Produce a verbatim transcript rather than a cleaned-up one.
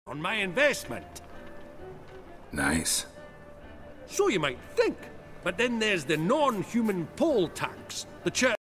on my investment. Nice. So you might think. But then there's the non-human poll tax. The church